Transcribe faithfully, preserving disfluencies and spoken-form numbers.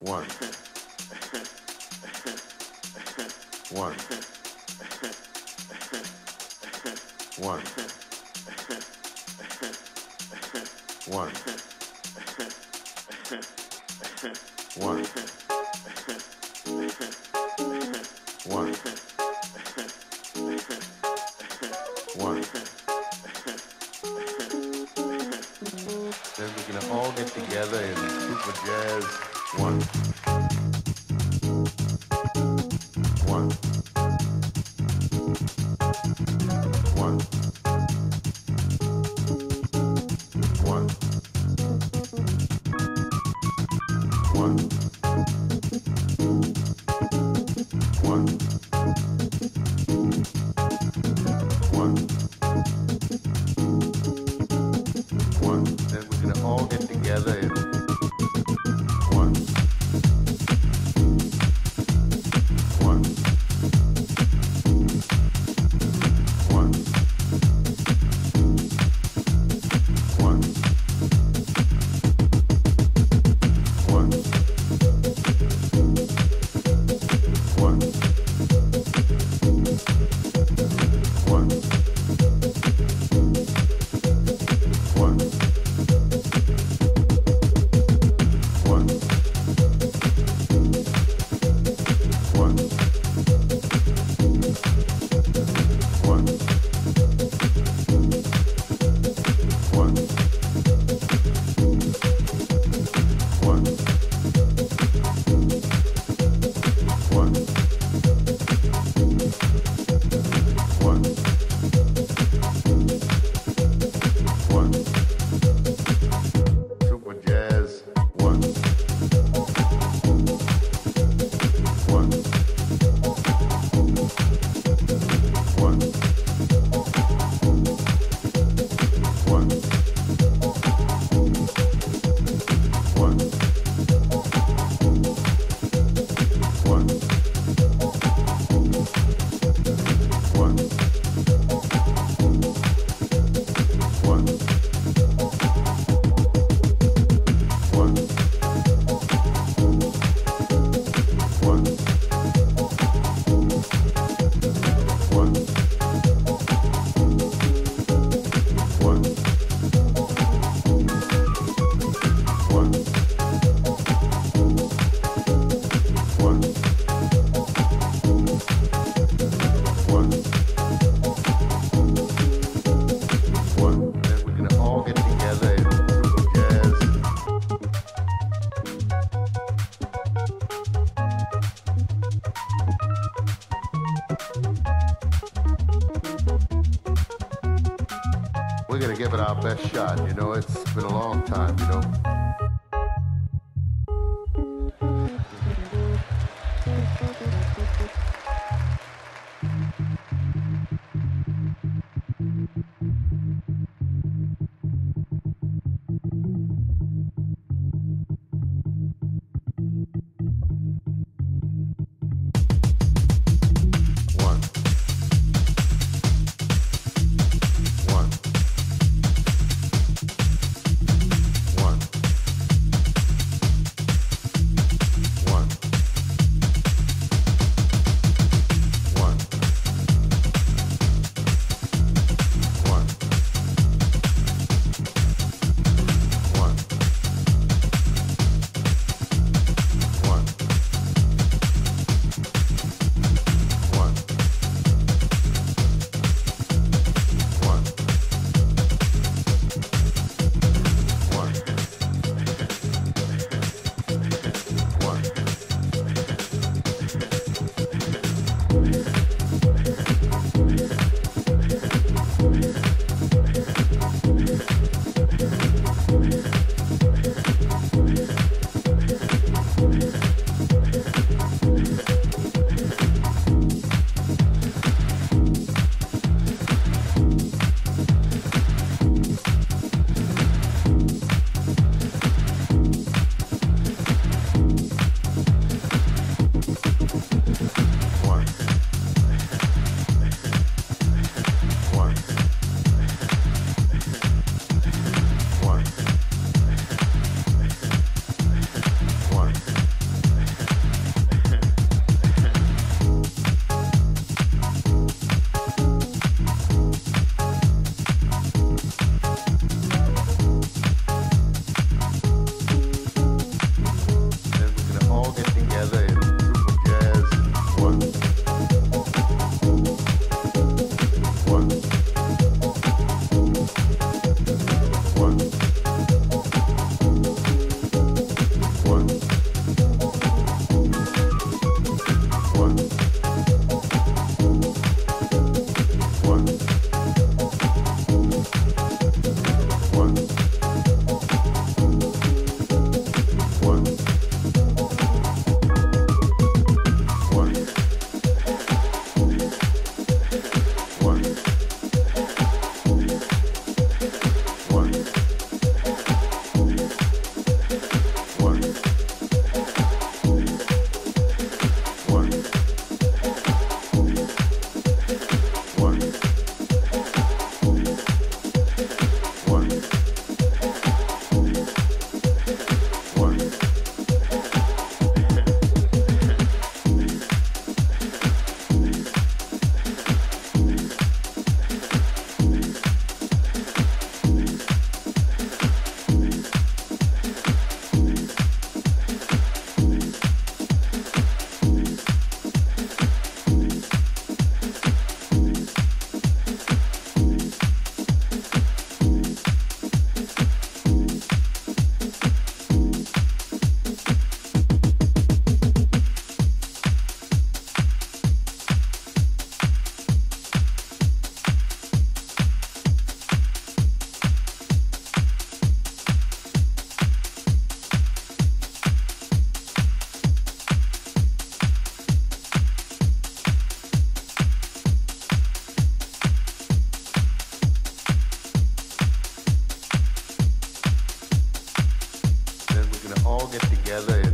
One. One. One. One. One. One. One. Then we can all get together in super jazz. One. One. One. One. One. One. One. One. Then we're gonna all get together and one. One. One. One. One. One. One. One. One. One. One. One. One. One. One. One. Super jazz. One. One. One. One. One. One. One. One. One. One. One. One. One. One. One. One. Then we're gonna all get together in super jazz. We're gonna give it our best shot, you know, it's been a long time, you know. One. One. One. all get together and